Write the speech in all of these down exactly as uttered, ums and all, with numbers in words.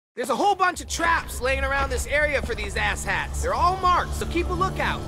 There's a whole bunch of traps laying around this area for these asshats. They're all marked, so keep a lookout.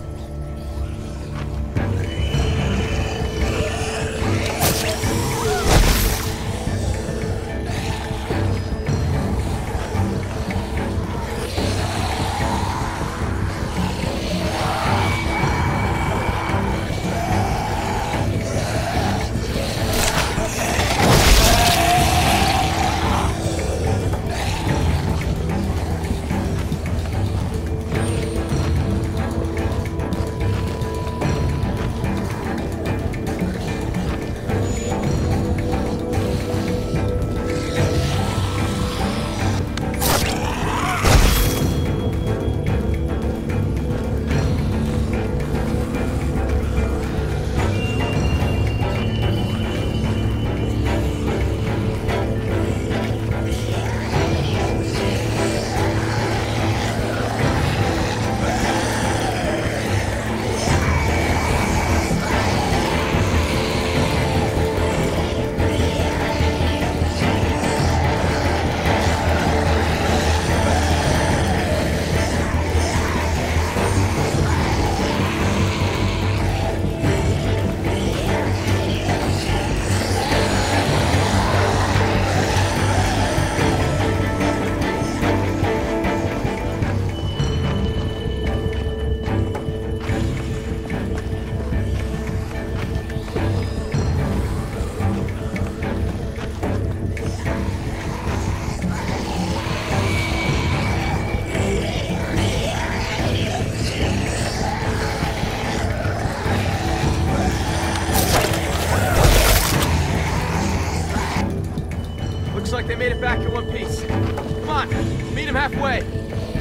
Looks like they made it back in one piece. Come on, meet them halfway.